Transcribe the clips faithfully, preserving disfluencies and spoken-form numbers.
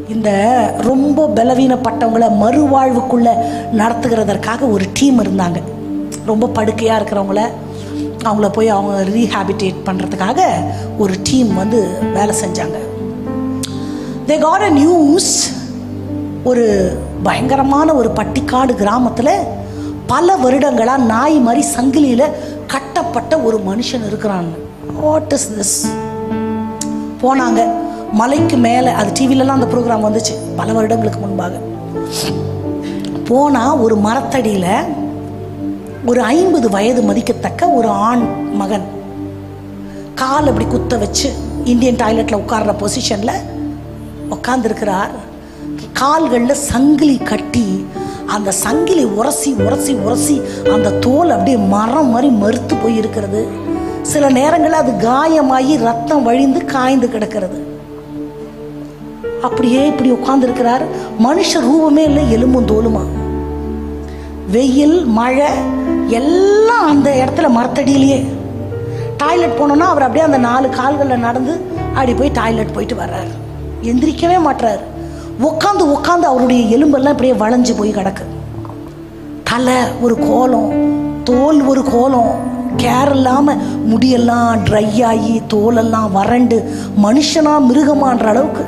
இந்த ரொம்ப பலவீனப்பட்டவங்களை மறுவாழ்வுக்குள்ளே நடத்துகிறதற்காக ஒரு டீம் இருந்தாங்க. ரொம்ப படுக்கையாக இருக்கிறவங்கள அவங்கள போய் அவங்க ரீஹாபிட்டேட் பண்ணுறதுக்காக ஒரு டீம் வந்து வேலை செஞ்சாங்க. தே காட் அ நியூஸ், ஒரு பயங்கரமான ஒரு பட்டிக்காடு கிராமத்தில் பல வருடங்களாக நாய் மாதிரி சங்கிலியில் கட்டப்பட்ட ஒரு மனுஷன் இருக்கிறான். What is this? போனாங்க மலைக்கு மேலே, அது டிவிலலாம் அந்த ப்ரோக்ராம் வந்துச்சு பல வருடங்களுக்கு முன்பாக. போனால் ஒரு மரத்தடியில் ஒரு ஐம்பது வயது மதிக்கத்தக்க ஒரு ஆண் மகன் கால் அப்படி குத்த வச்சு இந்தியன் டாய்லெட்டில் உட்கார்ற பொசிஷனில் உட்காந்துருக்கிறார். கால்களில் சங்கிலி கட்டி அந்த சங்கிலி உரசி உரசி உரசி அந்த தோல் அப்படியே மரம் மாதிரி மறுத்து போய் இருக்கிறது. சில நேரங்களில் அது காயமாகி ரத்தம் வழிந்து காய்ந்து கிடக்கிறது. அப்படியே இப்படி உட்காந்துருக்கிறார். மனுஷ ரூபமே இல்லை, எலும்பும் தோலுமா. வெயில் மழை எல்லாம் அந்த இடத்துல மரத்தடியிலேயே. டாய்லெட் போனோன்னா அவர் அப்படியே அந்த நாலு கால்களில் நடந்து அப்படி போய் டாய்லெட் போயிட்டு வர்றாரு. எந்திரிக்கவே மாட்டுறாரு. உட்காந்து உட்காந்து அவருடைய எலும்பெல்லாம் இப்படியே வளைஞ்சு போய் கிடக்கு. தலை ஒரு கோலம், தோல் ஒரு கோலம், கேர் இல்லாமல் முடியெல்லாம் ட்ரை ஆகி தோலெல்லாம் வறண்டு மனுஷனா மிருகமான்ற அளவுக்கு.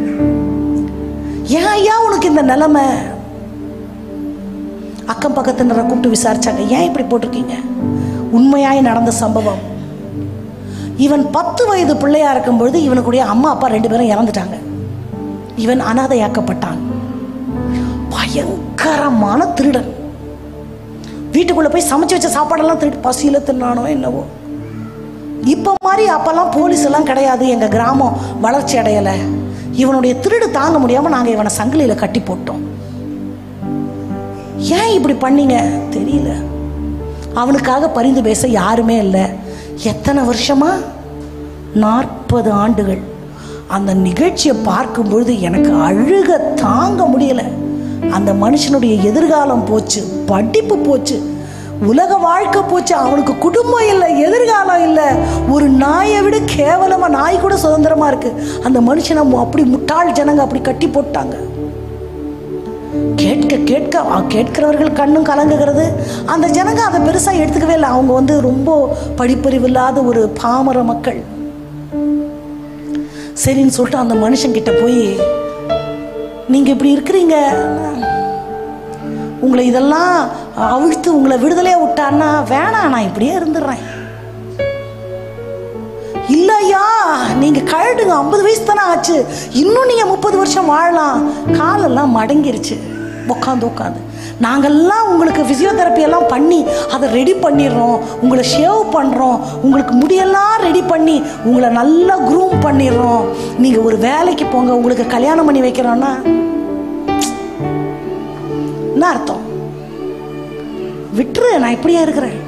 ஏன் ஐயா உனக்கு இந்த நிலைமை? அக்கம் பக்கத்தினரை கூப்பிட்டு விசாரிச்சாங்க, ஏன் இப்படி போட்டிருக்கீங்க? உண்மையாய் நடந்த சம்பவம். இவன் பத்து வயது பிள்ளையா இருக்கும் பொழுது இவனுக்குடைய அம்மா அப்பா ரெண்டு பேரும் இறந்துட்டாங்க. இவன் அனாதையாக்கப்பட்டான். பயங்கரமான திருடன். வீட்டுக்குள்ள போய் சமைச்சு வச்ச சாப்பாடெல்லாம் திருட்டு பசியில தின்னானோ என்னவோ. இப்ப மாதிரி அப்பெல்லாம் போலீஸ் எல்லாம் கிடையாது, எங்க கிராமம் வளர்ச்சி அடையல. இவனுடைய திருடு தாங்க முடியாம நாங்க இவனை சங்கிலியில கட்டி போட்டோம். ஏன் இப்படி பண்ணீங்க தெரியல. அவனுக்காக பரிந்து பேச யாருமே இல்லை. எத்தனை வருஷமா? நாற்பது ஆண்டுகள். அந்த நிகழ்ச்சியை பார்க்கும் பொழுது எனக்கு அழுக தாங்க முடியல. அந்த மனுஷனுடைய எதிர்காலம் போச்சு, படிப்பு போச்சு, உலக வாழ்க்கை போச்சு. அவனுக்கு குடும்பம் இல்லை, எதிர்காலம் இல்லை. ஒரு நாயை விட கேவலமா, நாய் கூட சுதந்திரமா இருக்கு. அந்த மனுஷனை அப்படி முட்டாள் ஜனங்க அப்படி கட்டி போட்டாங்க. கேட்க கேட்க கேட்கிறவர்கள் கண்ணும் கலங்குகிறது. அந்த ஜனங்க அதை பெருசா எடுத்துக்கவே இல்லை. அவங்க வந்து ரொம்ப படிப்பறிவு இல்லாத ஒரு பாமர மக்கள். சரின்னு சொல்லிட்டு அந்த மனுஷன் கிட்ட போய், நீங்க இப்படி இருக்கிறீங்க, உங்களை இதெல்லாம் அவிழ்த்து உங்களை விடுதலையா விட்டான்னா வேணாம், நான் இப்படியே இருந்துடுறேன். இல்லையா நீங்க கழுடுங்க, ஐம்பது வயசு தானே ஆச்சு, இன்னும் நீங்க முப்பது வருஷம் வாழலாம். காலெல்லாம் மடங்கிருச்சு உட்காந்து உட்காந்து. நாங்கள்லாம் உங்களுக்கு ஃபிசியோதெரப்பி எல்லாம் பண்ணி அதை ரெடி பண்ணிடுறோம், உங்களை ஷேவ் பண்ணுறோம், உங்களுக்கு முடியெல்லாம் ரெடி பண்ணி உங்களை நல்லா க்ரூம் பண்ணிடுறோம், நீங்கள் ஒரு வேலைக்கு போங்க, உங்களுக்கு கல்யாணம் பண்ணி வைக்கிறோன்னா என்ன அர்த்தம்? விட்டுரு, நான் இப்படியே இருக்கிறேன்.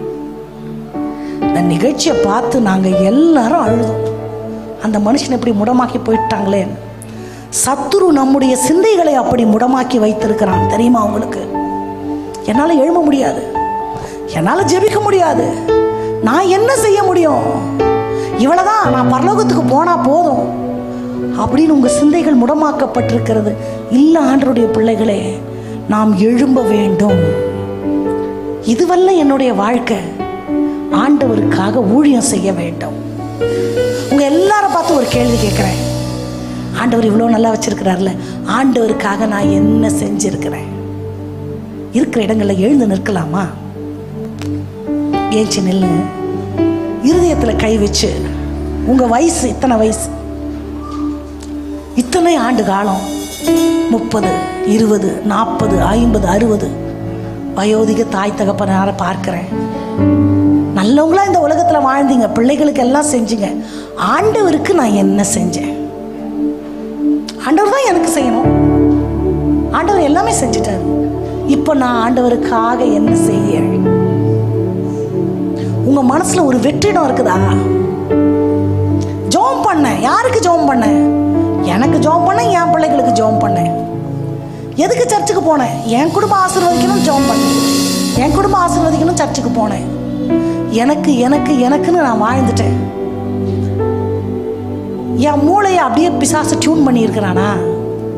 இந்த நிகழ்ச்சியை பார்த்து நாங்கள் எல்லாரும் அழுதோம். அந்த மனுஷனை இப்படி முடமாக்கி போயிட்டாங்களே. சத்துரு நம்முடைய சிந்தைகளை அப்படி முடமாக்கி வைத்திருக்கிறான் தெரியுமா உங்களுக்கு? என்னால் எழும்ப முடியாது, என்னால் ஜெபிக்க முடியாது, நான் என்ன செய்ய முடியும்? இவ்வளவுதான், நான் பரலோகத்துக்கு போனா போதும் அப்படின்னு உங்க சிந்தைகள் முடமாக்கப்பட்டிருக்கிறது. இல்ல ஆண்டவருடைய பிள்ளைகளே, நாம் எழும்ப வேண்டும். இதுவல்ல என்னுடைய வாழ்க்கை, ஆண்டவருக்காக ஊழியம் செய்ய வேண்டும். உங்க எல்லாரும் பார்த்து ஒரு கேள்வி கேட்கிறேன். ஆண்டவர் இவ்வளோ நல்லா வச்சிருக்கிறார்ல, ஆண்டவருக்காக நான் என்ன செஞ்சிருக்கிறேன்? இருக்கிற இடங்களில் எழுந்து நிற்கலாமா? ஏச்சு நில்லு. இருதயத்தில் கை வச்சு, உங்க வயசு இத்தனை வயசு, இத்தனை ஆண்டு காலம், முப்பது இருபது நாற்பது ஐம்பது அறுபது வயோதிக தாய் தகப்பனார பார்க்கிறேன். நல்லவங்களா இந்த உலகத்தில் வாழ்ந்தீங்க, பிள்ளைகளுக்கு எல்லாம் செஞ்சீங்க. ஆண்டவருக்கு நான் என்ன செஞ்சேன்? ஆண்டவர் தான் எனக்கு செய்யணும். ஆண்டவர் எல்லாமே செஞ்சுட்டாரு. இப்போ நான் ஆண்டவருக்காக என்ன செய்ய? உங்க மனசுல ஒரு வெற்றிடம் இருக்குதா? ஜெபம் பண்ண. யாருக்கு ஜெபம் பண்ண? எனக்கு ஜெபம் பண்ண, என் பிள்ளைகளுக்கு ஜெபம் பண்ணேன். எதுக்கு சர்ச்சுக்கு போனேன்? என் குடும்பம் ஆசீர்வதிக்கணும் ஜெபம் பண்ணேன். என் குடும்பம் ஆசீர்வதிக்கணும் சர்ச்சுக்கு போனேன். எனக்கு எனக்கு எனக்குன்னு நான் வாழ்ந்துட்டேன். என் மூளையை அப்படியே பிசாசு டியூன் பண்ணி இருக்கிறானா?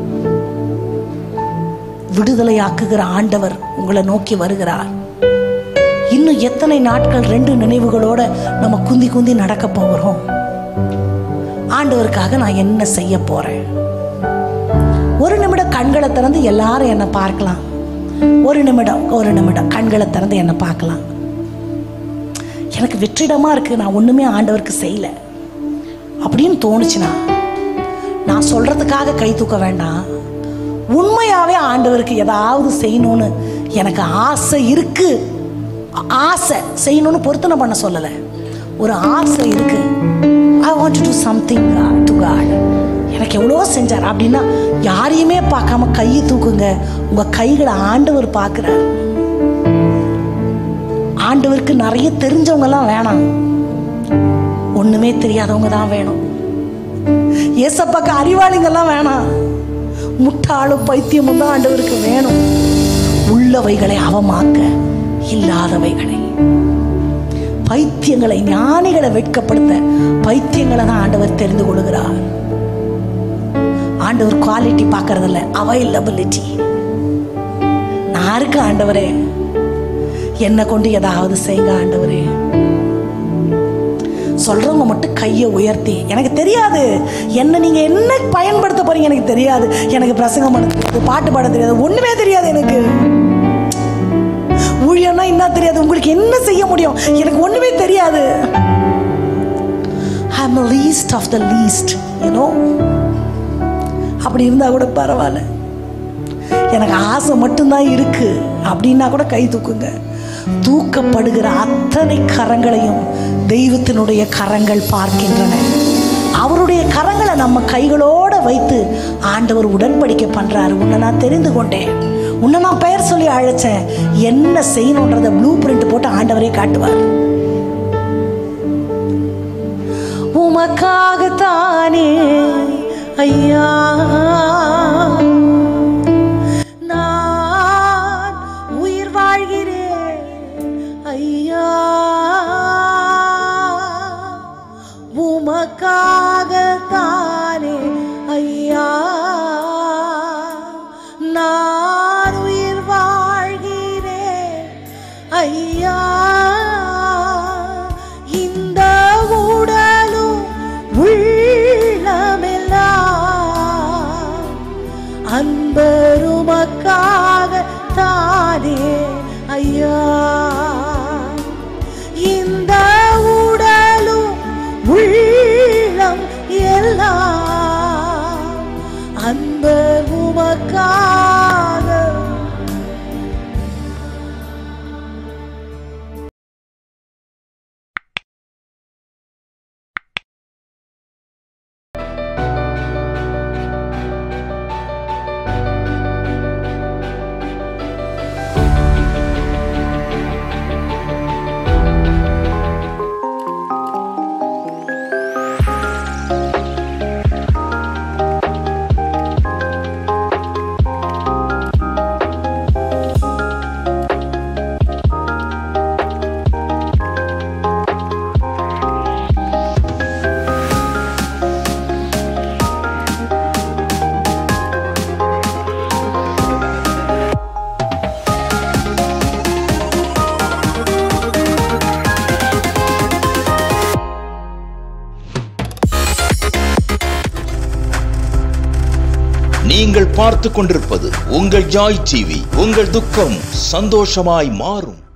விடுதலையாக்குகிற ஆண்டவர் உங்களை நோக்கி வருகிறார். இன்னும் எத்தனை நாட்கள் ரெண்டு நினைவுகளோட நம்ம குந்தி குந்தி நடக்க போகிறோம்? ஆண்டவருக்காக நான் என்ன செய்ய போறேன்? ஒரு நிமிடம் கண்களை திறந்து எல்லாரும் என்ன பார்க்கலாம். ஒரு நிமிடம் ஒரு நிமிடம் கண்களை திறந்து என்ன பார்க்கலாம். எனக்கு வெற்றிடமா இருக்கு, நான் ஒண்ணுமே ஆண்டவருக்கு செய்யல அப்படின்னு தோணுச்சுன்னா நான் சொல்றதுக்காக கை தூக்க வேண்டாம். உண்மையாவே ஆண்டவருக்கு ஏதாவது செய்யணும்னு எனக்கு ஆசை இருக்கு, ஆசை செய்யணும்னு பொருத்தனை பண்ண சொல்லலை, ஒரு ஆசை இருக்கு. I want to do something to God. எனக்கு எவ்வளோ செஞ்சார் அப்படின்னா யாரையுமே பார்க்காம கையை தூக்குங்க. உங்க கைகளை ஆண்டவர் பார்க்கிறார். ஆண்டவருக்கு நிறைய தெரிஞ்சவங்க எல்லாம் வேணாம், ஒண்ணுமே தெரியாதவங்க தான் வேணும். ஏசப்பாக்கு அறிவாளிங்கெல்லாம் வேணாம், முட்டாளும் பைத்தியமும் தான் ஆண்டவருக்கு வேணும். உள்ளவைகளை அவமாக்க இல்லாதவைகளை, பைத்தியங்களை ஞானிகளை வெட்கப்படுத்த பைத்தியங்களை தான் ஆண்டவர் தெரிந்து கொள்கிறார். ஆண்டவர் குவாலிட்டி பார்க்கறதில்ல, அவைலபிலிட்டி. நான் இருக்க ஆண்டவரே, என்னை கொண்டு ஏதாவது செய்யுங்க ஆண்டவரே. சொல்றவங்க மட்டும் கையை உயர்த்தி, எனக்கு தெரியாது என்ன நீங்க என்ன பயன்படுத்த போறீங்க, எனக்கு தெரியாது, எனக்கு பிரசங்கம் பண்ண தெரியாது, பாட்டு பாட தெரியாது, ஒண்ணுமே தெரியாது, எனக்கு ஊழியம்னா என்ன தெரியாது, உங்களுக்கு என்ன செய்ய முடியும், எனக்கு ஒண்ணுமே தெரியாது. I am the least of the least, you know. அப்படி இருந்தா கூட பரவாயில்ல, எனக்கு ஆசை மட்டும்தான் இருக்கு அப்படின்னா கூட கை தூக்குங்க. தூக்கப்படுகிற அத்தனை கரங்களையும் தெய்வத்தினுடைய கரங்கள் பார்க்கின்றன. அவருடைய கரங்களை நம்ம கைகளோட வைத்து ஆண்டவர் உடன்படிக்கை பண்றாரு. உன்னை நான் தெரிந்து கொண்டேன், உன்னை நான் பெயர் சொல்லி அழைச்சேன், என்ன செய்யணுன்றத ப்ளூ பிரிண்ட் போட்டு ஆண்டவரே காட்டுவார். உமக்காகத்தானே ஐயா நான் உயிர் வாழ்கிறேன், ஐயா உமக்காகத்தானே ஐயா நான் உயிர் வாழ்கிறேன், ஐயா இந்த உடலும் உள்ளமெல்லாம் அன்பருமக்காக தானே ஐயா, இந்த உடலும் உள்ளம் எல்லாம் அன்பருமக்காக. நீங்கள் பார்த்து கொண்டிருப்பது உங்கள் ஜாய் டிவி. உங்கள் துக்கம் சந்தோஷமாய் மாறும்.